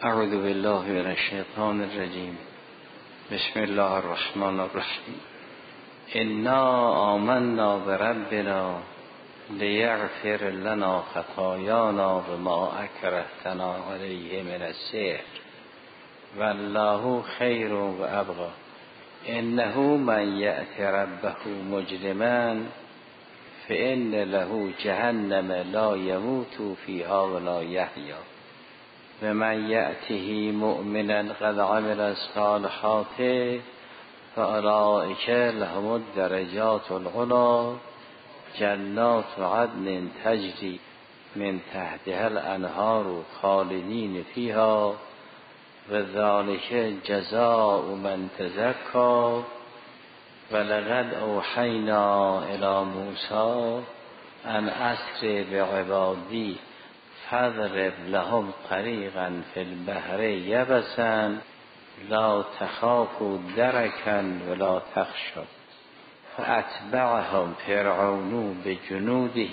اعوذ بالله من الشیطان الرجیم. بسم الله الرحمن الرحیم. انا آمنا بربنا لیغفر لنا خطایانا و ما اکرهتنا علیه من السحر والله خیر و ابقی. انه من یأت ربه مجرما فإن له جهنم لا يموت فيها ولا يحيا و من یأته مؤمنا قد عمل الصالحات فاولئک لهم الدرجات العلی جنات عدن تجری من تحتها الانهار خالدین فیها و ذلک جزاء من تزکی ولقد اوحینا الی موسی ان اسر بعبادی فاضرب لهم طریقا فی البحر یبسا لا تخافوا درکا ولا تخشوا فاتبعهم فرعون بجنوده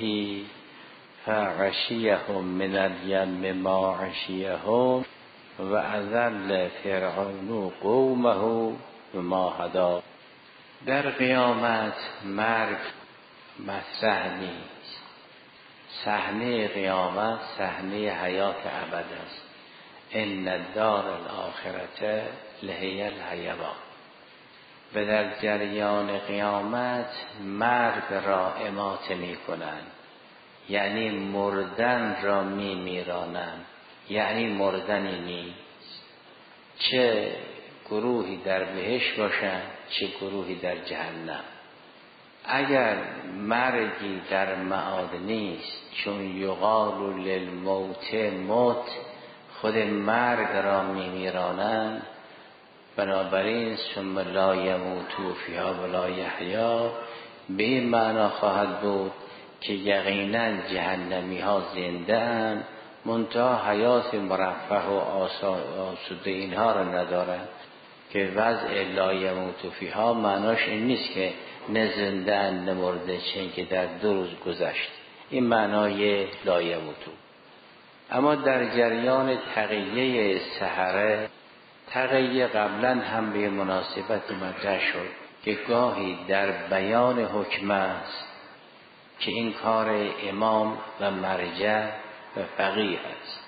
فغشیهم من الیم ما غشیهم و اضل فرعون قومه بما هدی. در قیامت مرگ مطرح نیست. صحنه قیامت صحنه حیات ابد است. ان الدار الاخرة لهی الحیوان. و در جریان قیامت مرگ را اماته می کنند، یعنی مردن را می میرانند، یعنی مردنی نیست. چه گروهی در بهشت باشند چه گروهی در جهنم. اگر مرگی در معاد نیست، چون یقال للموت موت، خود مرگ را میمیرانند، بنابراین ثم لا یموتوا فیها ولا یحیا به این معنا خواهد بود که یقینا جهنمی ها زنده اند، منتها حیات مرفه و آسوده اینها را ندارند. که وضع لا یموتوا فیها معناش این نیست که نه زنده اند نه مرده، چون که در 2 روز گذشت. این معنای لا یموتوا. اما در جریان تقیه سحره، تقیه قبلا هم به مناسبت مطرح شد که گاهی در بیان حکم است که این کار امام و مرجع و فقیه است.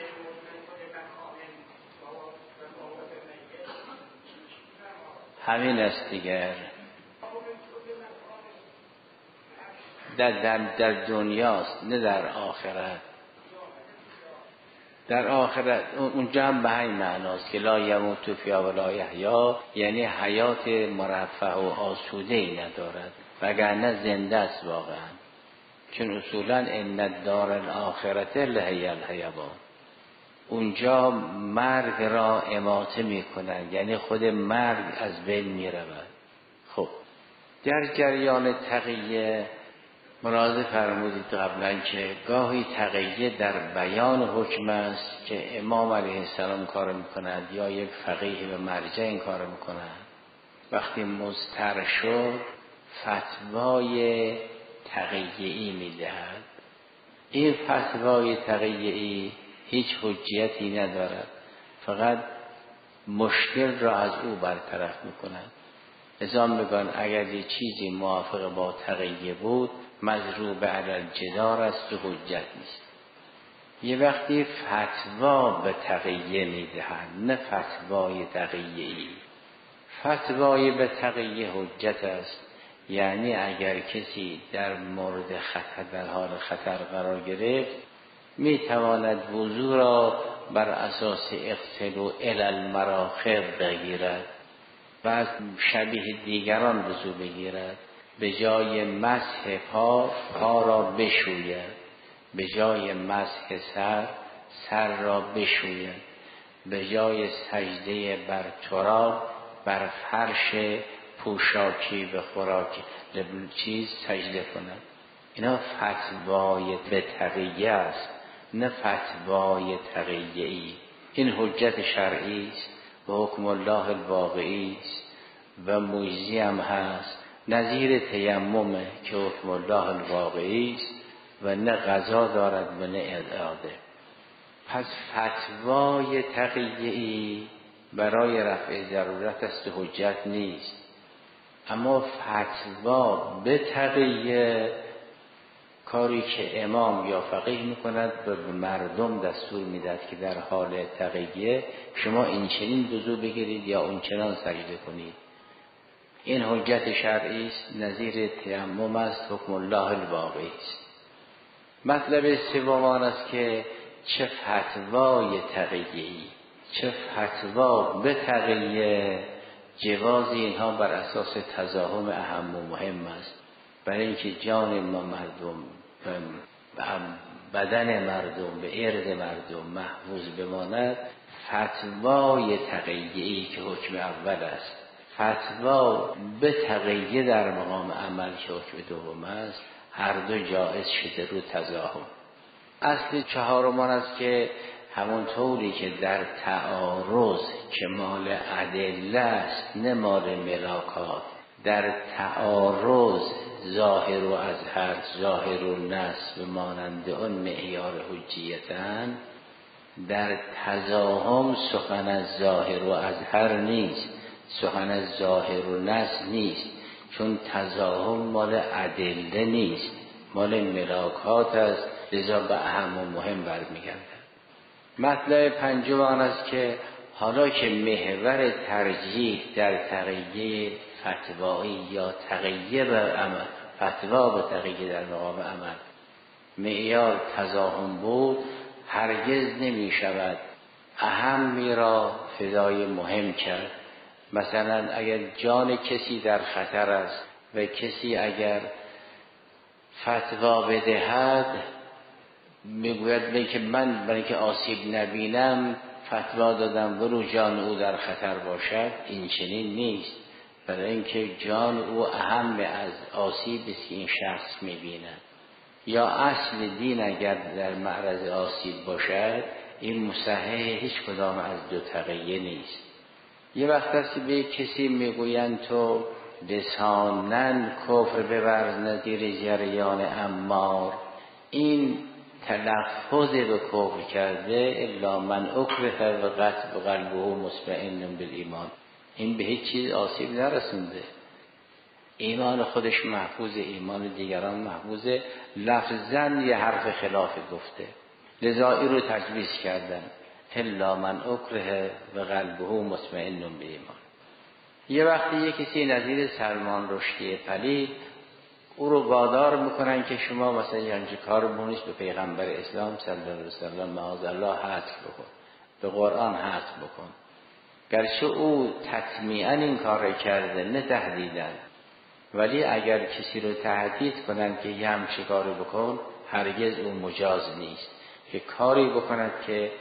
همین است دیگر. در دنیاست نه در آخرت. در آخرت اونجا هم به همین معناست که لا یموت فیها ولا یحیا، یعنی حیات مرفه و آسوده ای ندارد، وگرنه زنده است واقعا. چون اصولا ان الدار الاخرة لهی الحیوان. اونجا مرگ را اماته می کنند، یعنی خود مرگ از بین می رود. خب در جریان تقیه ملاحظه فرمودید قبلا که گاهی تقیه در بیان حکم است که امام علیه السلام کار میکند یا یک فقیه و مرجع این کار میکند. وقتی مضطر شد فتوای تقیه‌ای میدهد. این فتوای تقیه‌ای هیچ حجیتی ندارد، فقط مشکل را از او برطرف میکند. لذا میگن اگر یه چیزی موافق با تقیه بود مضروب علی الجدار است و حجت نیست. یه وقتی فتوا به تقیه میدهند، نه فتوای تقیه‌ای. فتوای به تقیه حجت است، یعنی اگر کسی در مورد خطر، در حال خطر قرار گرفت، میتواند وضو را بر اساس اغتسال الی المراخر بگیرد و از شبیه دیگران وضو بگیرد. به جای مسح پا را بشوید، به جای مسح سر را بشوید، به جای سجده بر تراب بر فرش پوشاکی به خوراکی سجده کند. اینا فتوای به تقیه است، نه فتوای تقیه‌ای. این حجت شرعی است و حکم الله الواقعی است و مجزی هم هست. نظیر تیمم که حکم الله الواقعی است و نه قضا دارد و نه اعاده. پس فتوای تقیه‌ای برای رفع ضرورت است و حجت نیست، اما فتوا به تقیه کاری که امام یا فقیه میکند و به مردم دستور میدهد که در حال تقیه شما این چنین وضو بگیرید یا اون چنان سجده کنید. این حجت شرعی است، نظیر تیمم است، حکم الله الواقعی است. مطلب سوم آن است که چه فتوای تقیه‌ای، چه فتوا به تقیه، جواز اینها بر اساس تزاحم اهم و مهم است. برای اینکه جان ما مردم، بدن مردم، به ارض مردم محفوظ بماند، فتوای تقیه‌ای که حکم اول است، فتوا به تقیه در مقام عمل که حکم دوم است، هر دو جائز شده رو تزاحم. اصل چهارم است که همون طوری که در تعارض که مال ادله است نه مال ملاکات، در تعارض ظاهر و اظهر، ظاهر و نصب مانند اون معیار حجیتن، در تزاحم سخن از ظاهر و اظهر نیست، سخن از ظاهر و نصب نیست، چون تزاحم مال ادله نیست، مال ملاکات است، لذا به اهم و مهم برمیگردد. مطلب پنجم آن است که حالا که محور ترجیح در تقیه فتوایی یا تقیه بر عمل، فتوا به تقیه در مقام عمل معیار تزاحم بود، هرگز نمی شود اهمی را فدای مهم کرد. مثلا اگر جان کسی در خطر است و کسی اگر فتوا بدهد میگوید که من برای که آسیب نبینم فتوا دادم برو جان او در خطر باشد، این چنین نیست، برای اینکه جان او اهم از آسیبی است که این شخص میبیند. یا اصل دین اگر در معرض آسیب باشد، این مصحح هیچ کدام از دو تقیه نیست. یه وقت است که به کسی میگویند تو لسانن کفر ببر نظیر جریان امار، این تلفظ به کفر کرده، الا من اکره و قلبه مطمئن بالایمان، این به هیچ چیز آسیب نرسونده، ایمان خودش محفوظ، ایمان دیگران محفوظه، لفظاً یه حرف خلاف گفته، لذا این رو تجویز کردن، الا من اکره و قلبه مطمئن بالایمان. یه وقتی یه کسی نظیر سلمان رشدی پلید، او رو وادار میکنن که شما مثلا یه همچه کار بونیش به پیغمبر اسلام صلی الله علیه وسلم معاذالله حذف بکن، به قرآن حذف بکن، گرچه او تطمیعاً این کار کرده نه تهدیدن، ولی اگر کسی رو تهدید کنن که یه همچه کاری بکن، هرگز او مجاز نیست که کاری بکند که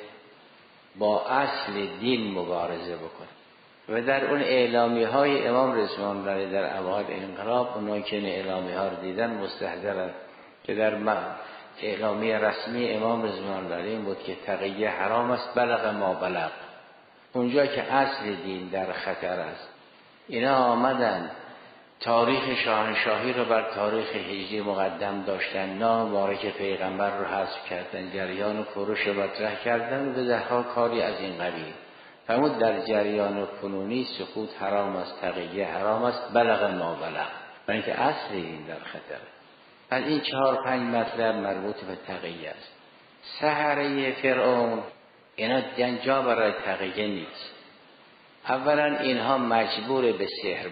با اصل دین مبارزه بکن. و در اون اعلامی های امام رضوان الله در اوایل انقلاب، اونایی که اعلامی ها رو دیدن مستحضرن که در اعلامی رسمی امام رضوان الله این بود که تقیه حرام است بلغ ما بلغ، اونجا که اصل دین در خطر است. اینا آمدن تاریخ شاهنشاهی رو بر تاریخ هجری مقدم داشتن، نام مبارک پیغمبر رو حذف کردن، جریان کوروش رو مطرح کردن و به دهها کاری از این قبیل. فرمود در جریان کنونی سکوت حرام است، تقیه حرام است بلغ ما بلغ، برای اینکه اصل این در خطر. از این 4-5 مطلب مربوط به تقیه است. سحره فرعون اینا جا برای تقیه نیست. اولا اینها مجبور به سحر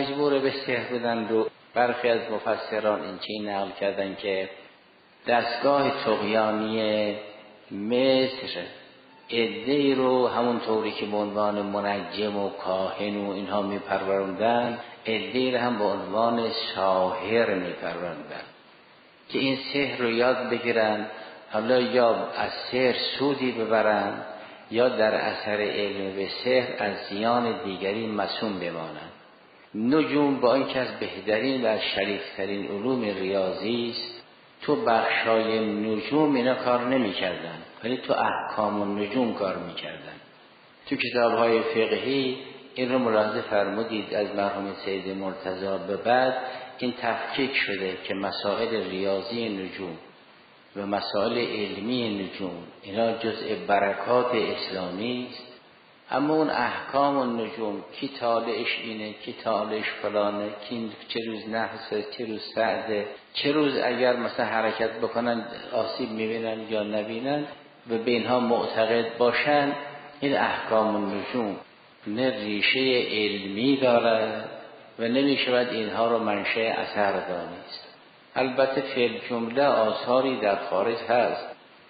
بودن رو برخی از مفسران این چین نقل کردن که دستگاه طغیانی مصر عده‌ای رو همون طوری که به عنوان منجم و کاهن و اینها میپروردن، عده‌ای رو هم به عنوان ساحر میپروردن که این سحر رو یاد بگیرن، حالا یا از سحر سودی ببرن یا در اثر علم به سحر از زیان دیگری معصوم بمانند. نجوم با این که از بهترین و شریفترین علوم ریاضی است، تو بخشای نجوم اینا کار نمی کردن، ولی تو احکام النجوم کار می کردن. تو کتاب‌های فقهی این رو ملاحظه فرمودید از مرحوم سید مرتضی به بعد این تفکیک شده که مسائل ریاضی نجوم و مسائل علمی نجوم اینا جزء برکات اسلامی است. اما اون احکام النجوم کی طالعش اینه، کی طالعش فلانه، کی چه روز نحسه، چه روز سعده، چه روز اگر مثلا حرکت بکنن آسیب میبینن یا نبینن و به اینها معتقد باشن، این احکام النجوم نه ریشه علمی دارد و نمیشود اینها رو منشأ اثر دانست. البته فی جمله آثاری در خارج هست،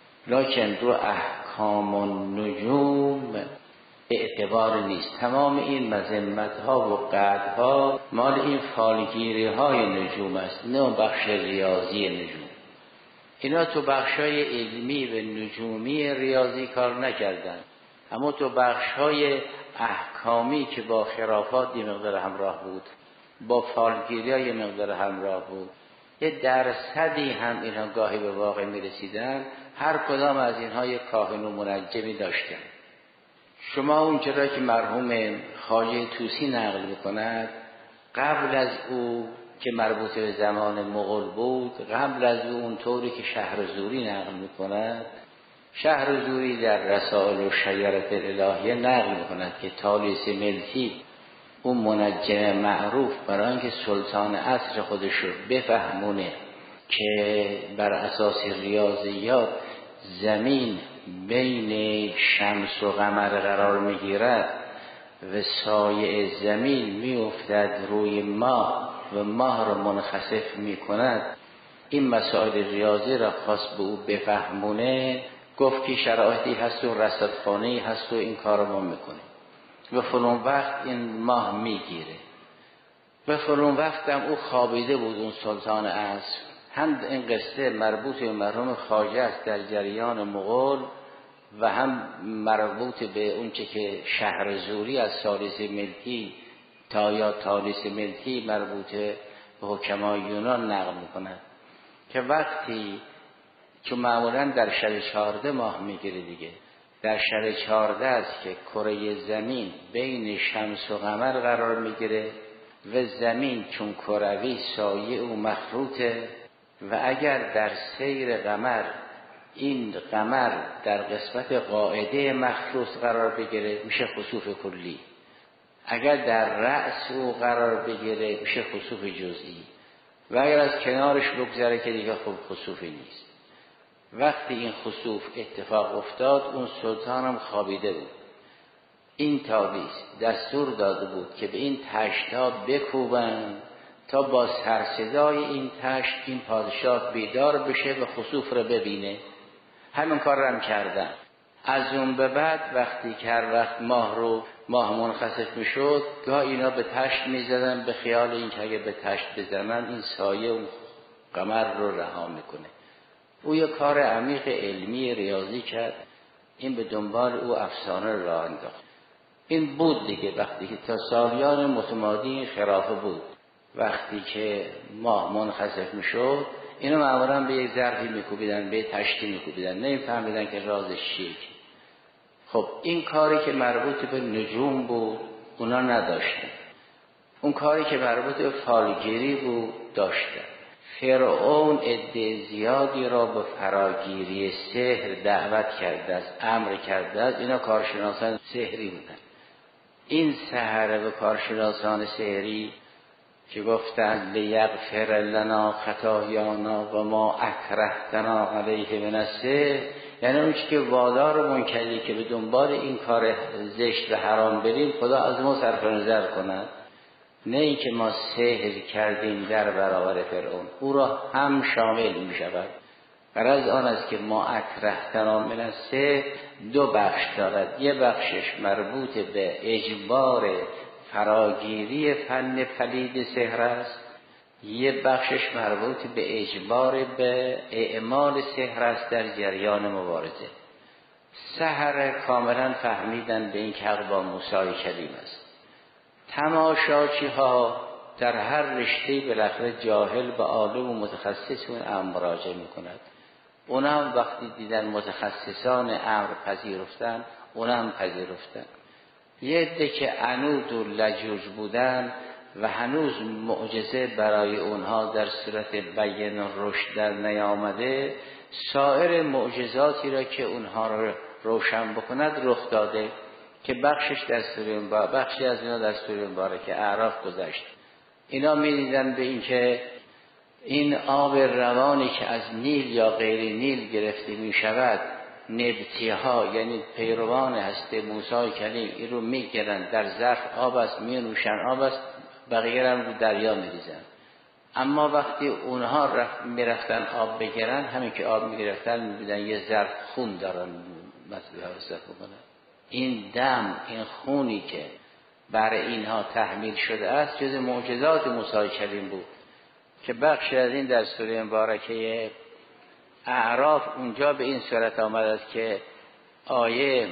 لکن رو احکام النجوم اعتبار نیست. تمام این مذمت ها و قدها مال این فالگیری های نجوم است، نه بخش ریاضی نجوم. اینا تو بخش های علمی و نجومی ریاضی کار نکردن، اما تو بخش های احکامی که با خرافات یه مقدار همراه بود، با فالگیری های مقدار همراه بود، یه درصدی هم اینها گاهی به واقع می رسیدن. هر کدام از اینها یک کاهن و منجمی داشتن. شما اون چرا که مرحوم خواجه طوسی نقل میکند، قبل از او که مربوط به زمان مغول بود، قبل از اون طوری که شهرزوری نقل میکند، شهرزوری در رسائل و شجرة الالهیه نقل میکند که طالیس ملکی اون منجم معروف برای اینکه سلطان عصر خودش رو بفهمونه که بر اساس ریاضیات زمین بین شمس و قمر قرار میگیرد و سایه زمین میافتد روی ماه و ماه را منخسف میکند، این مسائل ریاضی را خواست به او بفهمونه، گفت که شرایطی هست و رصدخانه‌ای هست و این کار ما میکنه و فلان وقت این ماه میگیره و فلان وقت هم او خوابیده بود اون سلطان عصر. هم این قصه مربوط به مرحوم خواجه است در جریان مغول و هم مربوط به اون چه که شهرزوری از ثالث ملکی تا یا ثالث ملکی مربوط به حکمای یونان نقل میکند که وقتی که معمولا در شب 14 ماه میگیره دیگه، در شب 14 است که کره زمین بین شمس و قمر قرار میگیره و زمین چون کروی سایه او مخروطه و اگر در سیر قمر این قمر در قسمت قاعده مخروط قرار بگیره میشه خسوف کلی، اگر در رأس او قرار بگیره میشه خسوف جزئی و اگر از کنارش بگذره که دیگه خب خسوفی نیست. وقتی این خسوف اتفاق افتاد اون سلطان هم خوابیده بود. این تابیس دستور داده بود که به این تشت‌ها بکوبن تا با سرصدای این تشت این پادشاه بیدار بشه و خسوف رو ببینه. همین کار رو هم کردن. از اون به بعد وقتی که هر وقت ماه منخسف میشد، گاه اینا به تشت میزدن به خیال این که اگه به تشت بزنن این سایه اون قمر رو رها میکنه. او یک کار عمیق علمی ریاضی کرد، این به دنبال او افسانه راه انداخت. این بود دیگه وقتی که تا سالیان متمادی خرافه بود، وقتی که ماه منخسف میشد اینو معمولا به یک ظرفی میکوبیدن، به تشتی میکوبیدن، نمیفهمیدن که رازش چیه. خب این کاری که مربوط به نجوم بود اونا نداشتن، اون کاری که مربوط به فالگیری بود داشتن. فرعون عده زیادی را به فراگیری سحر دعوت کرده است، امر کرده است. اینا کارشناسان سحری بودن. این سحر و کارشناسان سحری که گفتند لیغفر لنا خطایانا و ما اکرهتنا علیه من السحر، یعنی اون چیزی که وادارمون کردی که به دنبال این کار زشت و حرام بریم خدا از ما صرف نظر کند، نه این که ما سحر کردیم در برابر فرعون. او را هم شامل می شود. غرض آن است که ما اکرهتنا من السحر دو بخش دارد. یه بخشش مربوط به اجبار فراگیری فن پلید سحر است، یه بخشش مربوط به اجبار به اعمال سحر است در جریان مبارزه. سحر کاملا فهمیدن به این که حق با موسی کلیم است. تماشاچی ها در هر رشته بالاخره جاهل به عالم و متخصص اون امر مراجعه میکند. اونا هم وقتی دیدن متخصصان امر پذیرفتن، اونا هم پذیرفتن. یه عده که عنود و لجوج بودن و هنوز معجزه برای اونها در صورت بیان رشد در نیامده، سایر معجزاتی را که اونها را روشن بکند رخ داده که بخشش در سوره مبارکه، بخشی از اینا در سوره مبارکه اعراف گذشت. اینا می‌دیدن به این که این آب روانی که از نیل یا غیر نیل گرفته می شود، نبتی ها یعنی پیروان هست موسی کلیم این رو میگیرن، در ظرف آب است می آب است، بقیه هم رو دریا میریزن. اما وقتی اونها میرفتن آب بگیرن، همین که آب میگرفتن میبینن یه ظرف خون دارن مثلا حساب بکنن. این دم، این خونی که برای اینها تحمیل شده است جز معجزات موسی کلیم بود که بخش از این در سوره مبارکه اعراف اونجا به این صورت آمد است که آیه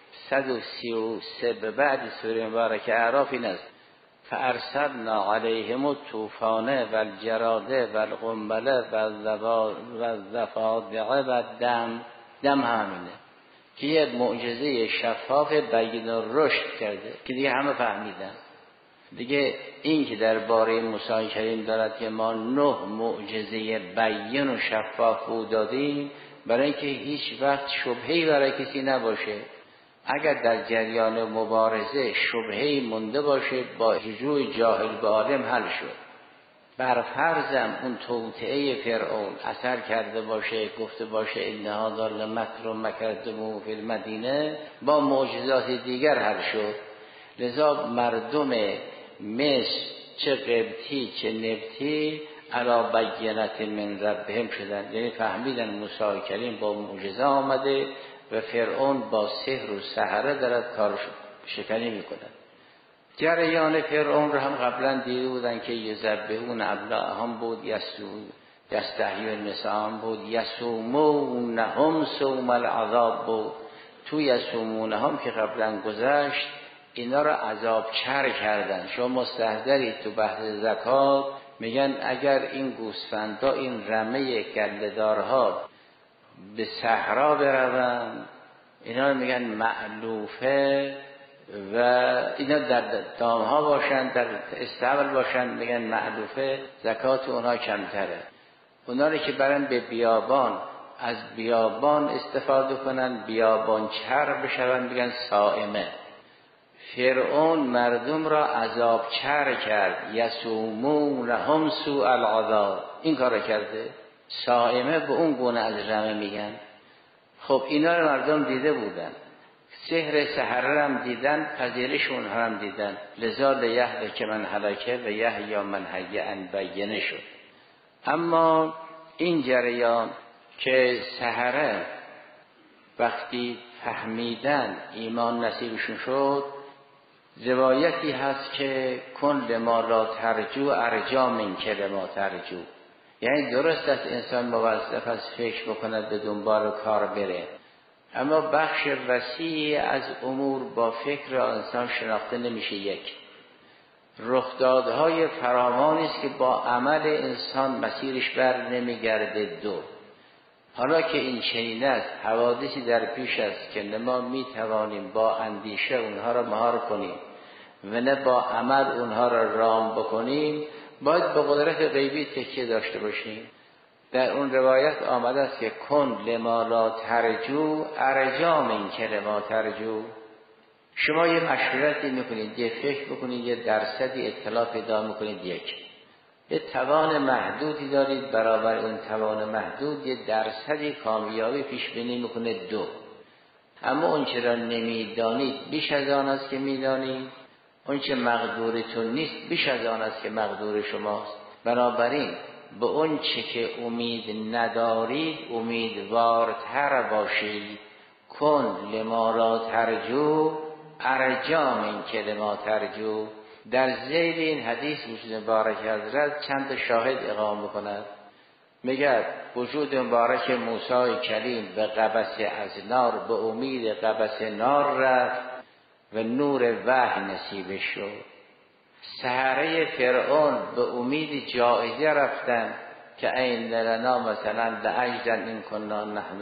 133 به بعد سوره مبارکه اعراف این است: فارسلنا علیهم الطوفان و الجراد و القنبل و الضفادع و الدم. دم همینه که یه معجزه شفاف بین الرشد کرده که دیگه همه فهمیدن. دیگه این که درباره موسی کلیم دارد که ما 9 معجزه بین و شفاف او دادیم برای اینکه هیچ وقت شبهه‌ای برای کسی نباشه. اگر در جریان مبارزه شبهه‌ای مونده باشه با رجوع جاهل به عالم حل شد. بر فرضم اون توطئه فرعون اثر کرده باشه، گفته باشه ان هذا لمکر مکرتموه فی المدینه، با معجزات دیگر حل شد. لذا مردم مصر چه قبطی چه نبطی علی بینت من ربهم شدن، یعنی فهمیدن موسی کلیم با معجزه آمده و فرعون با سحر و سحره دارد کار شکنی میکنه. جریان فرعون رو هم قبلا دیده بودن که یذبحون ابناءهم بود، یستحیون نساءهم بود، یصومونهم صوم العذاب بود. تو یصومونهم که قبلا گذشت اینا را عذاب چر کردن. شما مستحضرید تو بحث زکات میگن اگر این گوسفندا، این رمه گله‌دارها به صحرا بروند، اینا رو میگن معلوفه و اینا در دامها باشن، در استبل باشن، میگن معلوفه، زکات اونها کمتره. اونا رو که برن به بیابان، از بیابان استفاده کنن، بیابان چر بشون، میگن صائمه. فرعون مردم را عذاب چر کرد، یصومونهم سوء العذاب، این کار کرده. صائمه به اون گونه از رمه میگن. خب اینا رو مردم دیده بودن، سحر سحره هم دیدن، پذیرش اونها هم دیدن. لذا لیهلک که من هلکه و یحیی من حی ان بینه شد. اما این جریان که سحره وقتی فهمیدن ایمان نصیبشون شد، روایتی هست که کن ما لا ترجو ارجا من که لما ترجو، یعنی درست است انسان موظف است فکر بکند به دنبال کار بره، اما بخش وسیعی از امور با فکر انسان شناخته نمیشه. یک رخدادهای فراوانی است که با عمل انسان مسیرش بر نمیگرده. دو حالا که این چنین است، حوادثی در پیش است که نه ما میتوانیم با اندیشه اونها را مهار کنیم و نه با عمل اونها را رام بکنیم، باید به قدرت غیبی تکیه داشته باشیم. در اون روایت آمده است که کن لما لا ترجو ارجا من که لما ترجو. شما یه مشورتی میکنید، یه فکر بکنید، یه درصدی اطلاع پیدا میکنید، یه توان محدودی دارید، برابر اون توان محدود یه درصدی کامیابی پیش بینی میکنه. دو اما اون چه را نمیدانید بیش از آن است که میدانید، اون چه مقدورتون نیست بیش از آن است که مقدور شماست. بنابراین به اون چه که امید ندارید امیدوارتر باشید. کن لما لا ترجو ارجا من که لما ترجو. در ذیل این حدیث مبارک حضرت چند شاهد اقامه میکند. میگه وجود مبارک موسی کلیم به قبس از نار، به امید قبس نار رفت و نور وحی نصیب شد. سحره فرعون به امید جایزه رفتن که این لنا مثلا لأجدن این کننا نحن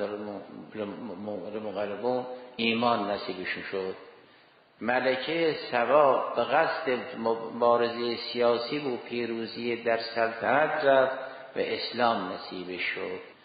المغلبون، ایمان نصیبشون شد. ملکه سبا به قصد مبارزه سیاسی و پیروزی در سلطنت رفت و اسلام نصیب شد.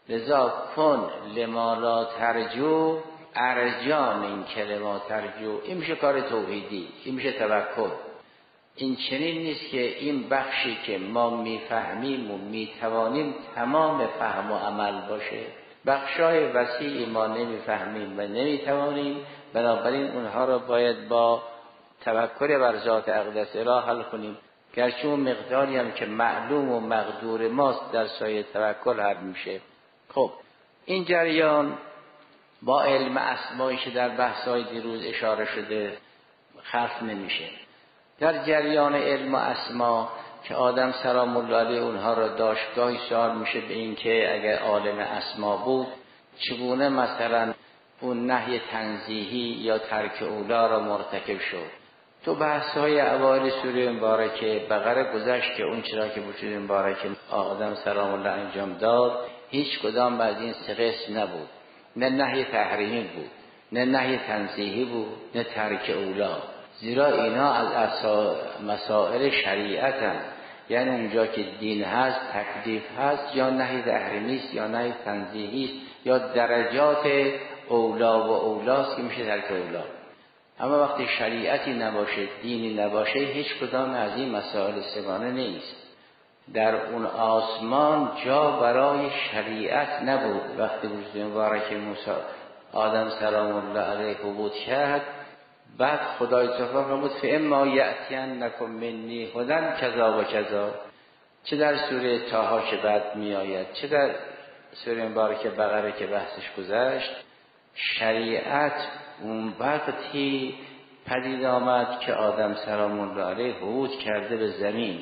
لذا کن لما لا ترجو ارجا من لما ترجو. این میشه کار توحیدی، این میشه توکل. این چنین نیست که این بخشی که ما میفهمیم و میتوانیم تمام فهم و عمل باشه. بخشای وسیعی ما نمیفهمیم و نمیتوانیم، بنابراین اونها رو باید با توکل بر ذات اقدس اله حل کنیم، گرچه اون مقداری هم که معلوم و مقدور ماست در سایه توکل حل میشه. خب این جریان با علم اسمایی که در بحث‌های دیروز اشاره شده خلف نمیشه. در جریان علم و اسما که آدم سلام الله علیه اونها را داشت، گاهی سوال میشه به این که اگر عالم اسما بود چگونه مثلا اون نهی تنزیهی یا ترک اولا را مرتکب شد. تو بحث‌های اوایل سوره مبارکه بقره گذشت که اون چرا که وجود مبارکه آدم سلام الله انجام داد هیچ کدام از این سه قسم نبود. نه نهی تحریمی بود، نه نهی تنزیهی بود، نه ترک اولا. زیرا اینا از مسائل شریعت هم، یعنی اونجا که دین هست تکلیف هست، یا نهی تحریمی است یا نهی تنزیهی است یا درجات اولا و اولاست که میشه ترک اولا. اما وقتی شریعتی نباشه، دینی نباشه، هیچ کدام از این مسائل سگانه نیست. در اون آسمان جا برای شریعت نبود. وقتی وجود مبارک موسی آدم سلام الله علیه بود کرد، بعد خدای تعالی فرمود فاما یأتینکم منی هدی کذا و کذا. چه در سوره طه که بعد می آید، چه در سوره مبارکه بقره که بحثش گذشت، شریعت اون وقتی پدید آمد که آدم سلام الله علیه حبود کرده به زمین.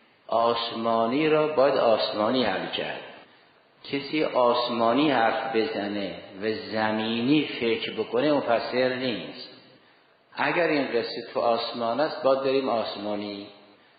آسمانی را باید آسمانی حل کرد. کسی آسمانی حرف بزنه و زمینی فکر بکنه مفسر نیست. اگر این قصه تو آسمان است باید بریم آسمانی.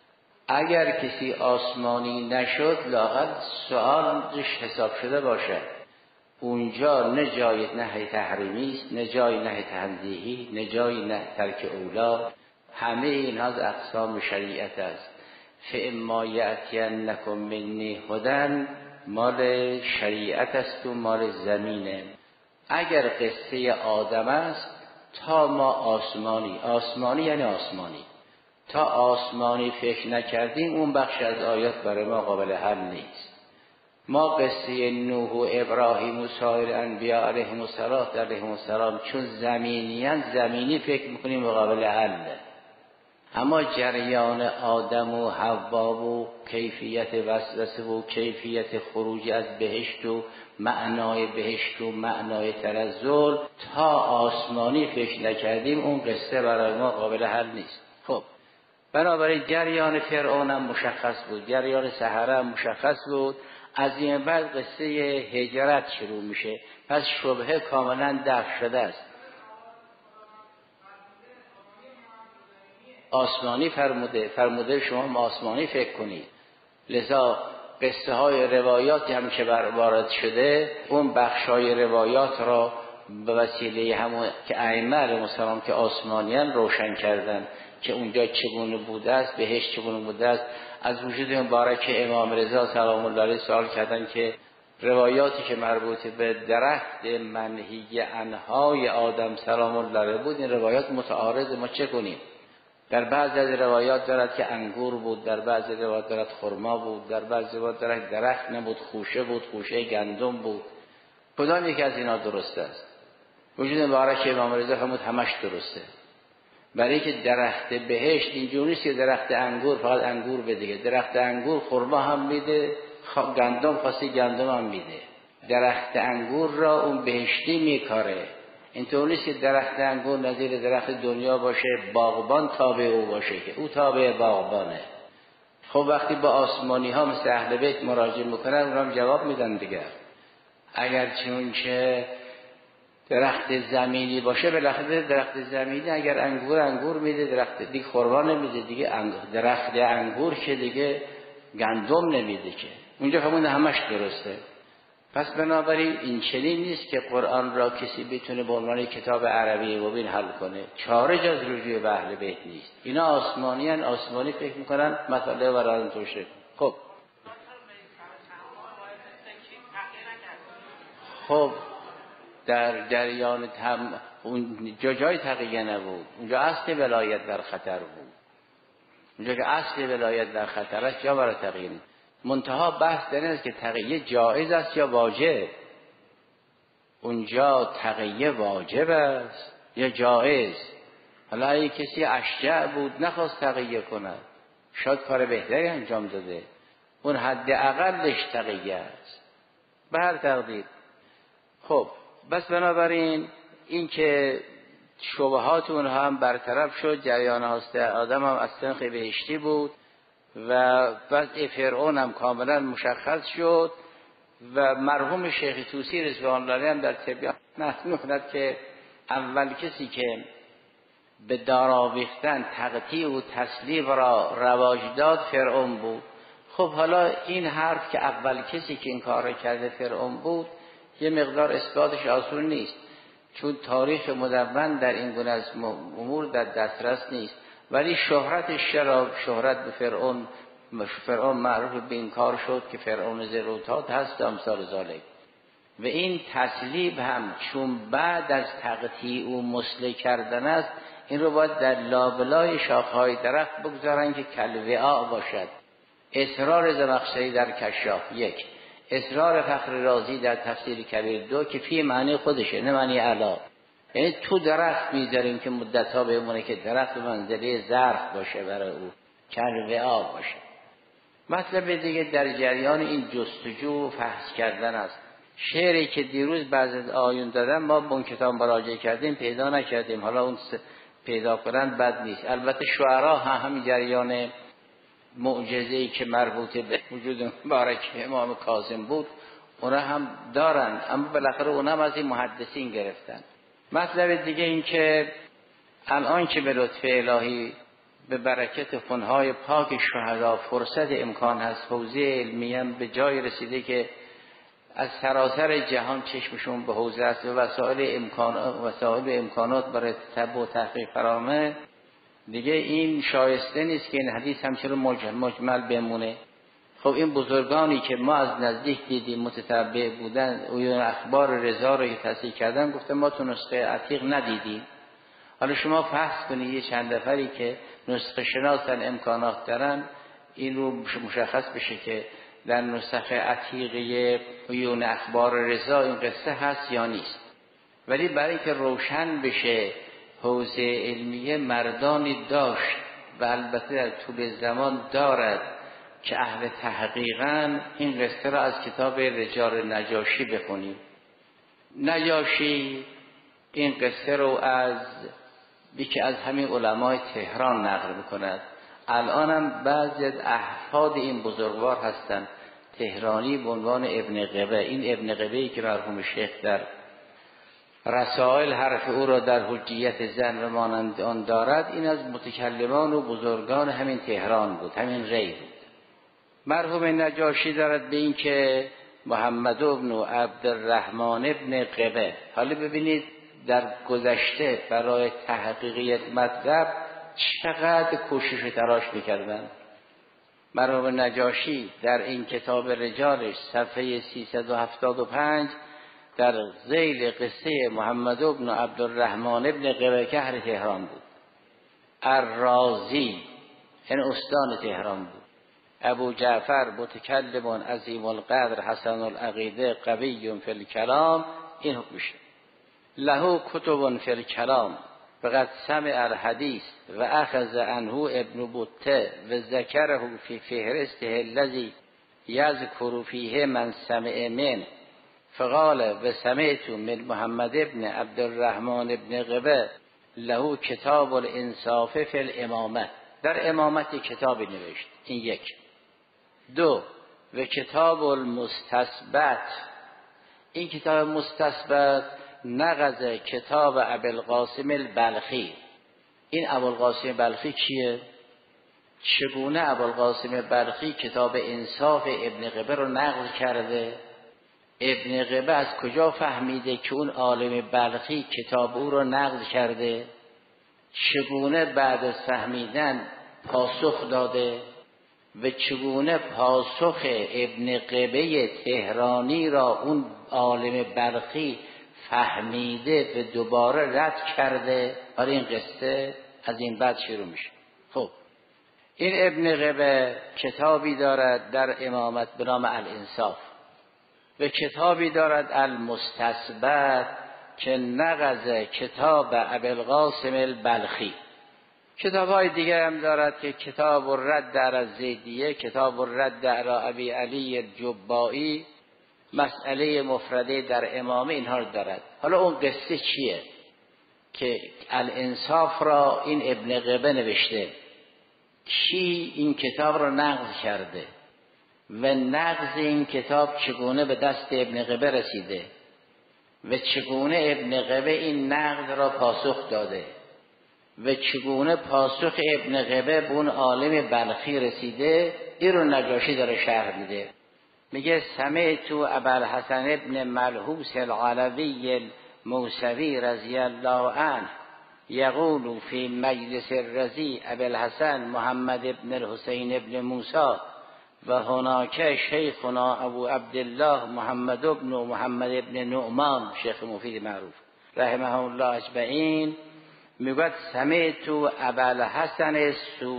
اگر کسی آسمانی نشد لااقل سؤالش حساب شده باشد. اونجا نه جای نهی تحریمی است، نه جای نهی تنزیهی، نه جای نه ترک اولا. همه اینها از اقسام شریعت است. فاما یأتینکم منی هدی مال شریعت است و مال زمینه. اگر قصه آدم است تا ما آسمانی یعنی آسمانی تا آسمانی فکر نکردیم اون بخش از آیات برای ما قابل حل نیست. ما قصه نوح و ابراهیم و سایر انبیاء علیهم السلام چون زمینی فکر میکنیم قابل حله. اما جریان آدم و حوا و کیفیت وسوسه و کیفیت خروج از بهشت و معنای بهشت و معنای تنزل تا آسمانی فکر نکردیم اون قصه برای ما قابل حل نیست. خب بنابراین جریان فرعون هم مشخص بود، جریان سحره هم مشخص بود. از این بعد قصه هجرت شروع میشه. پس شبهه کاملا دفع شده است. آسمانی فرموده شما آسمانی فکر کنید. لذا قصه های روایاتی هم که وارد شده اون بخش های روایات را به وسیله همون که ائمه علیهم السلام که آسمانیان روشن کردن که اونجا چگونه بوده است، بهشت چگونه بوده است. از وجود مبارک امام رضا سلام الله علیه سوال کردن که روایاتی که مربوط به درخت منهی عنهای آدم سلام الله علیه بود این روایات متعارض، ما چه کنیم؟ در بعضی از روایات دارد که انگور بود، در بعضی روایات دارد خرما بود، در بعضی روایات دارد درخت نبود، خوشه بود، خوشه گندم بود. کدام یکی از اینا درست است؟ وجود مبارک امام رضا فرمود همش درسته. برای که درخت بهشت اینجوری نیست که درخت انگور فقط انگور بده. درخت انگور خرما هم میده، گندم خاصی گندم هم میده. درخت انگور را اون بهشتی میکاره. اینطور نیست که درخت انگور نظیر درخت دنیا باشه، باغبان تابع او باشه که او تابع باغبانه. خب وقتی با آسمانی ها مثل اهل بیت مراجعه میکنن اونها هم جواب میدن دیگر. اگر چون که درخت زمینی باشه بالاخره درخت زمینی اگر انگور میده، درخت دیگه خرما نمیده دیگه، درخت انگور که دیگه گندم نمیده که. اونجا همون همش درسته. پس بنابراین این چنین نیست که قرآن را کسی بتونه به عنوان کتاب عربی مبین حل کنه. چاره جز رجوع به اهل بیت نیست. اینا آسمانی فکر میکنن مطالعه ورادن توشه. خب خب در جریان اون جای تقیه نبود، اونجا اصل ولایت در خطر بود. اونجا که اصل ولایت در خطر است جا برای تقیه نیست. منتها بحث در این است که تقیه جایز است یا واجب. اونجا تقیه واجب است یا جایز. حالا اگه کسی اشجع بود نخواست تقیه کند، شاید کار بهتری انجام داده، اون حد اقلش تقیه است به هر تقدیر. خب بس بنابراین این که شبهات اونها هم برطرف شد، جریان هاست آدم هم از سنخ بهشتی بود و وضع فرعون هم کاملا مشخص شد و مرحوم شیخ طوسی رضوان الله علیه هم در تبیان نقل می‌کند که اول کسی که به دار آویختن تقطیع و تسلیب را رواج داد فرعون بود. خب حالا این حرف که اول کسی که این کار را کرده فرعون بود یه مقدار اثباتش آسون نیست، چون تاریخ مدون در این گونه از امور در دسترس نیست. ولی شهرتش چرا شهرت به فرعون معروف به این کار شد که فرعون زروتات هست امثال ذالک. و این تسلیب هم چون بعد از تقطیع و مسله کردن است، این رو باید در لابلای شاخهای درخت بگذارن که کلوعاء باشد. اصرار زمخشری در کشاف 1، اصرار فخر رازی در تفسیر کبیر 2 که فی معنی خودشه نه معنی علا، یعنی تو درخت میذاریم که مدتها بمونه که درخت به منزله ظرف باشه برای او، کلوعاء باشه. مطلب دیگه در جریان این جستجو و فحص کردن است. شعری که دیروز بعض از آیون دادن ما به اون کتاب مراجعه کردیم پیدا نکردیم، حالا اون پیدا کردن بد نیست. البته شعرا همین جریان معجزه‌ای که مربوط به وجود مبارک امام کاظم بود اونا هم دارن، اما بالاخره اونا هم از این محدثین گرفتن. مطلب دیگه این که الان که به لطف الهی به برکت خونهای پاک شهدا فرصت امکان هست، حوزه علمی هم به جای رسیده که از سراسر جهان چشمشون به حوزه است و وسایل امکانات برای تتبع و تحقیق فراهمه، دیگه این شایسته نیست که این حدیث همچنین مجمل بمونه. خب این بزرگانی که ما از نزدیک دیدیم متتبع بودن و اخبار رضا رو تصحیح کردن گفتن ما تو نسخه عتیق ندیدیم. حالا شما فحص کنید یه چند نفری که نسخه شناسن امکانات دارن این رو مشخص بشه که در نسخه عتیقه عیون اخبار رضا این قصه هست یا نیست. ولی برای که روشن بشه حوزه علمیه مردانی داشت و البته در طول زمان دارد که اهل تحقیقاً این قصه را از کتاب رجال نجاشی بخونیم. نجاشی این قصه رو از یکی از همین علمای تهران نقل میکند. الان هم بعضی از احفاد این بزرگوار هستند تهرانی به عنوان ابن قبه. این ابن قبه‌ای که مرحوم شیخ در رسائل حرف او را در حجیت زن و مانند آن دارد، این از متکلمان و بزرگان همین تهران بود، همین ری بود. مرحوم نجاشی دارد به این که محمد ابن عبدالرحمن ابن قبه. حالا ببینید در گذشته برای تحقیقیت مطلب چقدر کوشش و تلاش میکردن. مرحوم نجاشی در این کتاب رجالش صفحه 375 در ذیل قصه محمد ابن عبدالرحمن ابن قبه که اهل تهران بود، الرازی این استان تهران بود، ابو جعفر متکلم عظیم القدر حسن العقیده قوی فی الکلام، این حکمشه. له کتب فی الکلام فقد سمع الحدیث و اخذ عنه ابن بطه و ذکره فی فهرسته الذی یذکر فیه من سمع من فقال و سمعت من محمد ابن عبدالرحمن ابن قبه له کتاب الانصاف فی الامامه. در امامت کتابی نوشت. این 1. 2 و کتاب المستثبت. این کتاب مستثبت نقض کتاب ابوالقاسم البلخی. این ابوالقاسم بلخی کیه؟ چگونه ابوالقاسم بلخی کتاب انصاف ابن قبه رو نقض کرده؟ ابن قبه از کجا فهمیده که اون عالم بلخی کتاب او رو نقض کرده؟ چگونه بعد از فهمیدن پاسخ داده؟ و چگونه پاسخ ابن قبه تهرانی را اون عالم بلخی فهمیده و دوباره رد کرده. برای این قصه از این بعد شروع میشه. خب این ابن قبه کتابی دارد در امامت به نام الانصاف و کتابی دارد المستصبت که نقض کتاب ابوالقاسم البلخی. کتاب‌های دیگر هم دارد که کتاب الرد علی الزیدیه، کتاب الرد علی ابی علی الجبائی، مسئله مفرده در امامه، اینها رو دارد. حالا اون قصه چیه که الانصاف را این ابن قبه نوشته؟ کی این کتاب را نقض کرده و نقض این کتاب چگونه به دست ابن قبه رسیده و چگونه ابن قبه این نقض را پاسخ داده و چگونه پاسخ ابن قبه به اون عالم بلخی رسیده، این رو نجاشی داره شرح میده. میگه سمعت ابوالحسن ابن ملحوس العلوی الموسوی رضی الله عنه یقول فی مجلس الرضی ابوالحسن محمد ابن الحسین ابن موسی و هناک شیخنا ابو عبدالله محمد ابن محمد ابن نعمان، شیخ مفید معروف رحمه الله اجمعین، میگوید سمعت ابوالحسن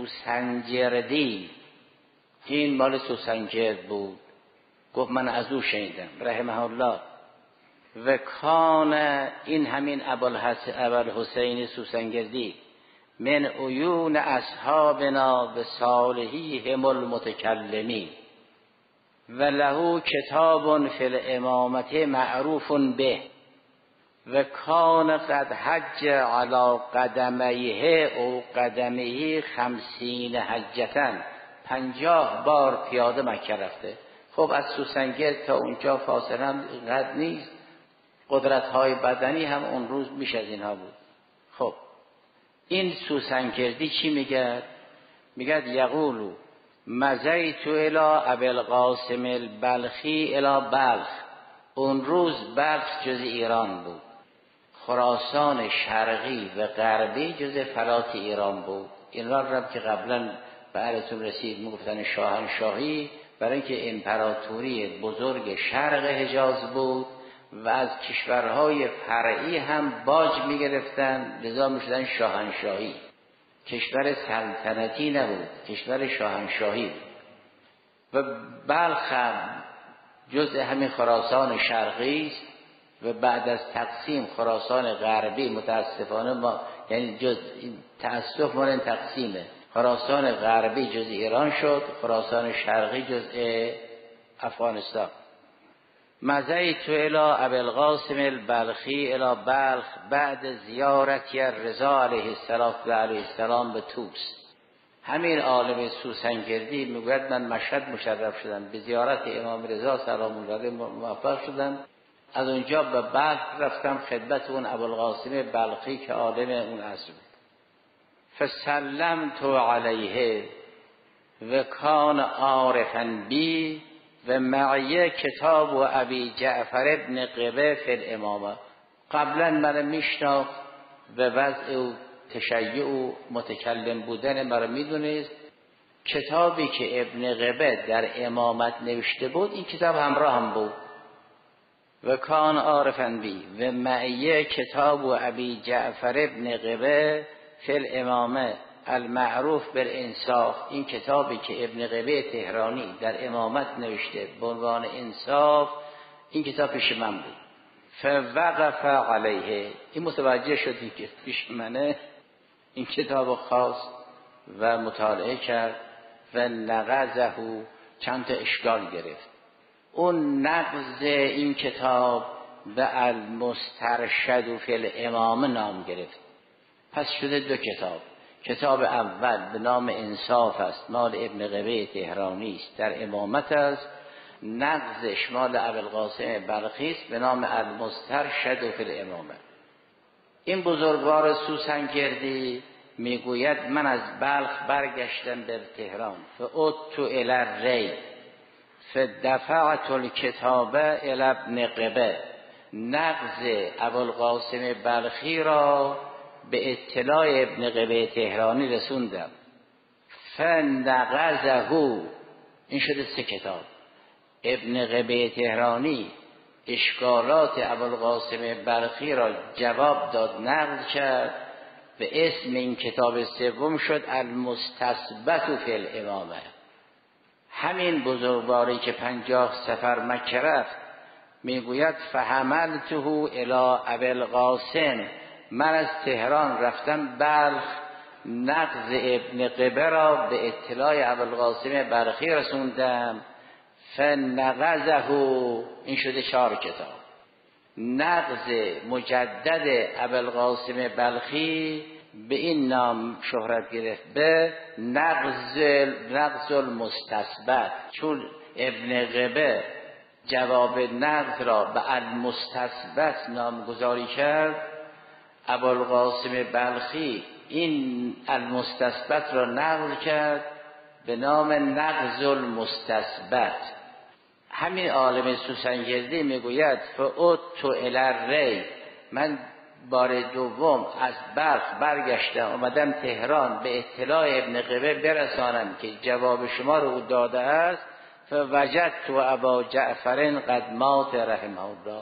سوسنجردی، این مال سوسنجرد بود، گفت من از او شنیدم رحمه الله. و کان، این همین ابوالحسین سوسنجردی، من عیون اصحابنا و صالحیهم المتکلمین و له کتاب فی الامامت معروف به و کان قد حج علی قدمیه او قدمیه 50 حجتا، 50 بار پیاده مکه رفته. خب از سوسنگرد تا اونجا فاصله هم قد نیست، قدرت‌های بدنی هم اون روز بیش از اینها بود. خب این سوسنگردی چی میگه؟ میگه یقولو مزیت الی ابوالقاسم البلخی الی بلخ. اون روز بلخ جز ایران بود، خراسان شرقی و غربی جز فلات ایران بود. این را که قبلا به عرضتون رسید میگفتن شاهنشاهی، برای اینکه امپراتوری بزرگ شرق حجاز بود و از کشورهای فرعی هم باج میگرفتن، لذا میشدن شاهنشاهی. کشور سلطنتی نبود، کشور شاهنشاهی بود. و بلخ هم جزء همین خراسان شرقی است و بعد از تقسیم خراسان غربی متاسفانه ما، یعنی جز تأسف ما این تقسیمه، خراسان غربی جز ایران شد، خراسان شرقی جزء افغانستان. مضیت الی ابوالقاسم البلخی الی بلخ بعد زیارتی الرضا علیه السلام به طوس. همین عالم سوسنگردی میگوید من مشهد مشرف شدم، به زیارت امام رضا سلام الله علیه موفق شدم، از اونجا به بلخ رفتم خدمت اون ابوالقاسم بلخی که عالم اون عصر بود. فسلمت علیه و کان عارفا بی و معیه کتاب و ابی جعفر ابن قبه فی الامامه. قبلا من میشناخت و وضع و تشیع و متکلم بودن مرا میدونست. کتابی که ابن قبه در امامت نوشته بود این کتاب همراه هم بود. و کان عارفا بی و معیه کتاب و ابی جعفر ابن قبه فی الامامه المعروف بالانصاف. این کتابی که ابن قبه تهرانی در امامت نوشته به عنوان انصاف، این کتاب پیش من بود. فوقف علیه، این متوجه شدی که پیش منه، این کتاب خاص و مطالعه کرد و نقضه، چند تا اشکال گرفت. اون نقض این کتاب به المسترشد فی الامامه نام گرفت. پس شده دو کتاب. کتاب اول به نام انصاف است، مال ابن قبه تهرانی است، در امامت است. نقضش مال ابوالقاسم بلخی است به نام المسترشد فی الامامه. این بزرگوار سوسنگردی میگوید من از بلخ برگشتم به تهران، فعدت الی الری فدفعت الکتاب الی ابن قبه. نقض ابوالقاسم بلخی را به اطلاع ابن قبه تهرانی رسوندم. فنقضه، این شده 3 کتاب. ابن قبه تهرانی اشکالات ابوالقاسم بلخی را جواب داد، نقل کرد. به اسم این کتاب سوم شد المستثبت فی الامامه. همین بزرگواری که 50 سفر مکه رفت میگوید فحملته الی ابوالقاسم، من از تهران رفتم بلخ، نقض ابن قبه را به اطلاع ابوالقاسم بلخی رسوندم. فنقضه، این شده 4 کتاب. نقض مجدد ابوالقاسم بلخی به این نام شهرت گرفت، به نقض المستثبت، چون ابن قبه جواب نقض را به المستثبت نامگذاری کرد. ابوالقاسم بلخی این المستثبت را نقض کرد به نام نقض المستثبت. همین عالم سوسنجردی میگوید فعدت الی الری، من بار دوم از بلخ برگشتم اومدم تهران به اطلاع ابن قبه برسانم که جواب شما رو او داده است. فوجدت ابا جعفر قد مات رحمه الله.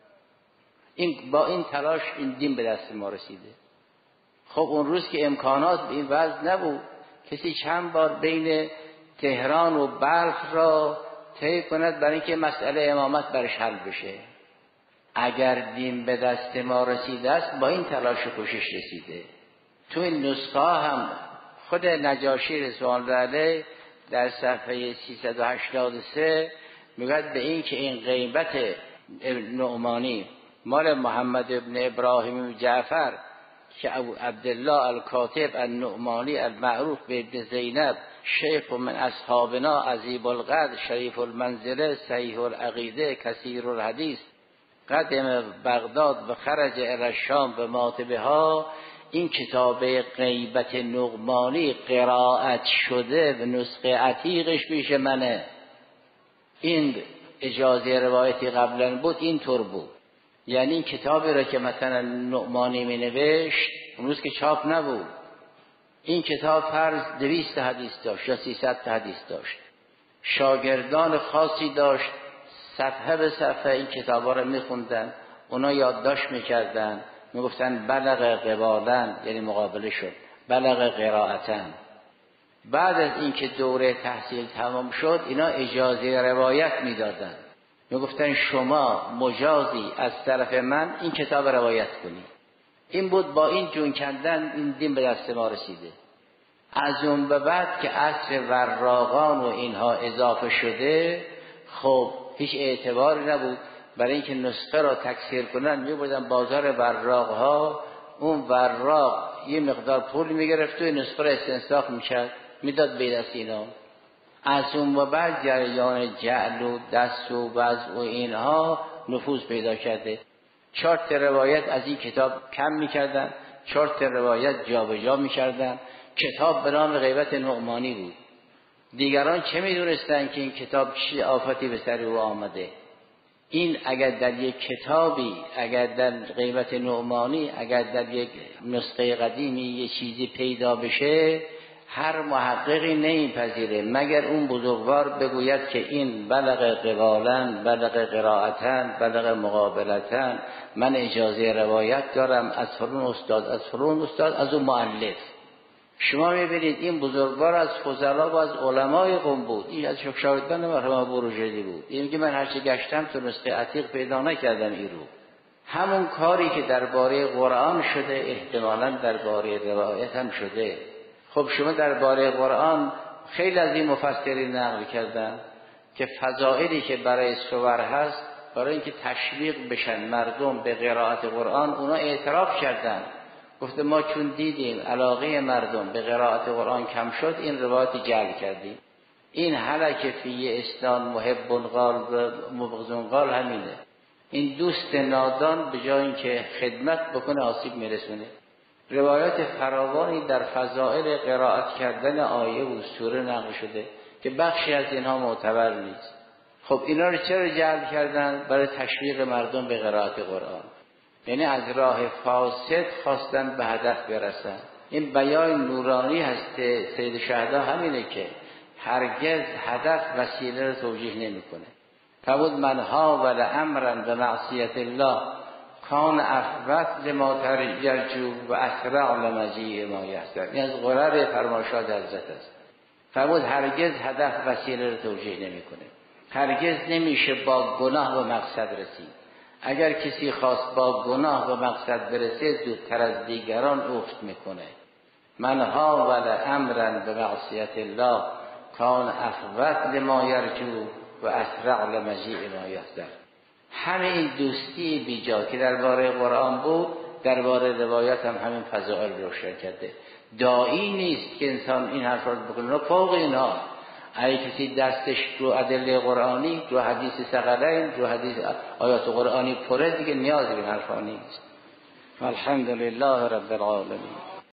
این با این تلاش این دین به دست ما رسیده. خب اون روز که امکانات به این وضع نبود، کسی چند بار بین تهران و بلخ را طی کند برای اینکه مسئله امامت برش حل بشه. اگر دین به دست ما رسیده است با این تلاش و کوشش رسیده. تو این نسخه هم خود نجاشی رضوان الله علیه در صفحه 383 میگوید به این که این غیبت نعمانی مال محمد ابن ابراهیم جعفر که ابو عبدالله الکاتب النعمانی المعروف به ابن زینب، شیخ من اصحابنا عظیم القدر شریف المنزله صحیح العقیده کثیر الحدیث قدم بغداد و خرج الی الشام به ماتبها، این کتاب غیبت نعمانی قرائت شده به نسخه عتیقش پیش منه. این اجازه روایتی قبلا بود اینطور بود، یعنی این کتابی را که مثلا نعمانی می نوشت اون روز که چاپ نبود، این کتاب فرض 200 حدیث داشت یا 300 حدیث داشت، شاگردان خاصی داشت، صفحه به صفحه این کتابا رو میخوندن، اونا یادداشت میکردن، میگفتن بلغ قبالن، یعنی مقابله شد، بلغ قرائتن. بعد از اینکه دوره تحصیل تمام شد اینا اجازه روایت میدادن، میگفتن شما مجازی از طرف من این کتاب روایت کنید. این بود، با این جون کندن این دین به دست ما رسیده. از اون به بعد که عصر وراقان و اینها اضافه شده، خب هیچ اعتباری نبود برای اینکه نسخه را تکثیر کنن، میبودن بازار وراقها، اون وراق یه مقدار پول میگرفت و نسخه را استنساخ میکرد میداد به دست اینا. از اون به بعد جریان جعل و دست و وضع و اینها نفوذ پیدا کرده. 4 روایت از این کتاب کم میکردن، 4 روایت جابجا میکردن. کتاب به نام غیبت نعمانی بود. دیگران چه میدونستن که این کتاب چه آفتی به سر او آمده؟ این اگر در یک کتابی، اگر در غیبت نعمانی، اگر در یک نسخه قدیمی یه چیزی پیدا بشه، هر محققی نمیپذیره مگر اون بزرگوار بگوید که این بلغ قبالن، بلغ قرائتن، بلغ مقابلتن، من اجازه روایت دارم از فلان استاد، از فلان استاد، از اون مؤلف. شما میبینید این بزرگوار از فضلا و از علمای قوم بود، این از شاگردان مرحوم بروجردی بود. این که من هرچی گشتم تو نسخه عتیق پیدا نکردم این رو. همون کاری که درباره قرآن شده احتمالاً درباره روایت هم شده. خب شما درباره قرآن خیلی از این مفسرین نقل کردن که فضائلی که برای سور هست، برای اینکه تشویق بشن مردم به قرائت قرآن، اونا اعتراف کردن، گفته ما چون دیدیم علاقه مردم به قرائت قرآن کم شد، این روایت جعل کردیم. این هلک فی اسنان محب قال و مبغض قال همینه. این دوست نادان به جای اینکه خدمت بکنه آسیب میرسونه. روایات فراوانی در فضائل قرائت کردن آیه و سوره نقل شده که بخشی از اینها معتبر نیست. خب اینا رو چرا جعل کردن؟ برای تشویق مردم به قرائت قرآن، یعنی از راه فاسد خواستن به هدف برسن. این بیان نورانی هست سید شهدا همینه که هرگز هدف وسیله رو توجیه نمیکنه. فبود من حاول امرا به معصیت الله کان افوت لما یرجو و اسرع لمجیء ما یحذر. این از غرر فرمایشات حضرت است. فبود هرگز هدف وسیله رو توجیه نمیکنه. هرگز نمیشه با گناه به مقصد رسید. اگر کسی خواست با گناه به مقصد برسه زودتر از دیگران افت میکنه. من حاول امرا به معصیت الله کان افوت لما یرجو و اسرع لمجیء ما یحذر. همه این دوستی بیجا که درباره قرآن بود درباره روایت هم همین فضائل روشن کرده. داعی نیست که انسان این حرف رو بکنه. فوق اینها اگه کسی دستش رو ادله قرآنی، رو حدیث ثقلین، رو حدیث آیات قرآنی پره، دیگه نیازی به حرفا نیست. الحمدلله رب العالمین.